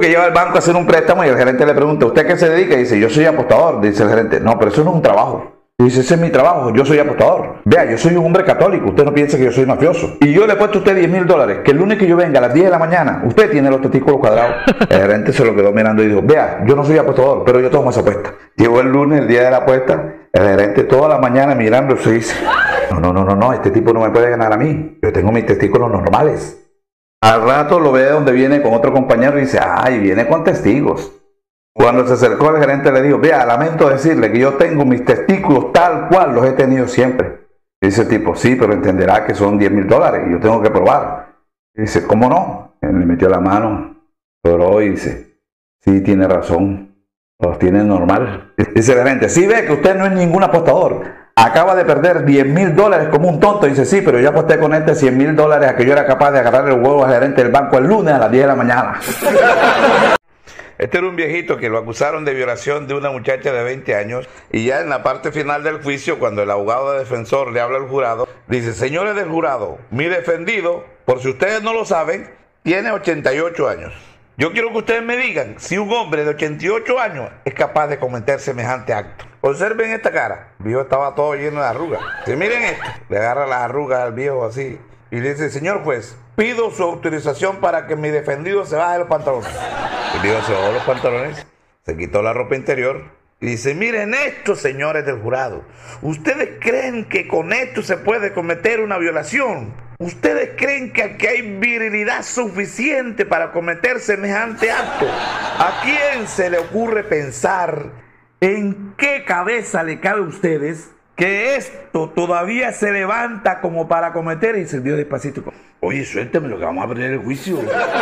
Que lleva al banco a hacer un préstamo y el gerente le pregunta, ¿usted a qué se dedica? Y dice, yo soy apostador. Dice el gerente, no, pero eso no es un trabajo. Y dice, ese es mi trabajo, yo soy apostador. Vea, yo soy un hombre católico, usted no piense que yo soy mafioso. Y yo le he puesto a usted $10,000, que el lunes que yo venga a las 10 de la mañana, usted tiene los testículos cuadrados. El gerente se lo quedó mirando y dijo, vea, yo no soy apostador, pero yo tomo esa apuesta. Llegó el lunes, el día de la apuesta, el gerente toda la mañana mirando se dice, no, este tipo no me puede ganar a mí, yo tengo mis testículos normales. Al rato lo ve donde viene con otro compañero y dice, ay, viene con testigos. Cuando se acercó el gerente le dijo, vea, lamento decirle que yo tengo mis testículos tal cual los he tenido siempre. Dice el tipo, sí, pero entenderá que son $10,000 y yo tengo que probar. Dice, ¿cómo no? Él le metió la mano, lloró y dice, sí, tiene razón, los tiene normal. Dice el gerente, sí ve que usted no es ningún apostador, acaba de perder $10,000 como un tonto. Dice, sí, pero yo aposté con este $100,000 a que yo era capaz de agarrar el huevo al gerente del banco el lunes a las 10 de la mañana. Este era un viejito que lo acusaron de violación de una muchacha de 20 años y ya en la parte final del juicio, cuando el abogado defensor le habla al jurado, dice, señores del jurado, mi defendido, por si ustedes no lo saben, tiene 88 años. Yo quiero que ustedes me digan si un hombre de 88 años es capaz de cometer semejante acto. Observen esta cara. El viejo estaba todo lleno de arrugas. Si miren esto, le agarra las arrugas al viejo así y le dice, señor juez, pido su autorización para que mi defendido se baje los pantalones. El viejo se bajó los pantalones, se quitó la ropa interior y dice, miren esto, señores del jurado. ¿Ustedes creen que con esto se puede cometer una violación? ¿Ustedes creen que aquí hay virilidad suficiente para cometer semejante acto? ¿A quién se le ocurre pensar, en qué cabeza le cabe a ustedes que esto todavía se levanta como para cometer? Y se vio despacito, oye, suéltame lo que vamos a abrir el juicio.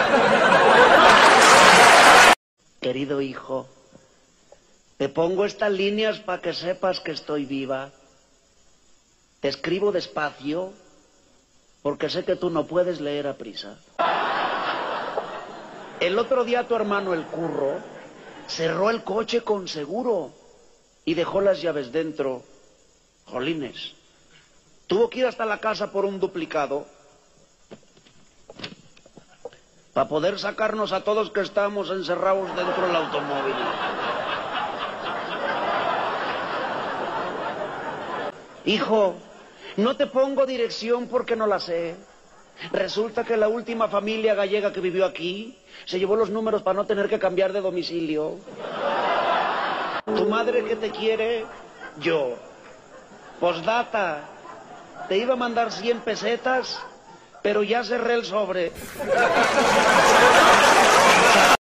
Querido hijo, te pongo estas líneas para que sepas que estoy viva. Te escribo despacio porque sé que tú no puedes leer a prisa. El otro día tu hermano el Curro cerró el coche con seguro y dejó las llaves dentro. Jolines. Tuvo que ir hasta la casa por un duplicado para poder sacarnos a todos que estábamos encerrados dentro del automóvil. Hijo, no te pongo dirección porque no la sé. Resulta que la última familia gallega que vivió aquí se llevó los números para no tener que cambiar de domicilio. Tu madre que te quiere, yo. Postdata, te iba a mandar 100 pesetas, pero ya cerré el sobre.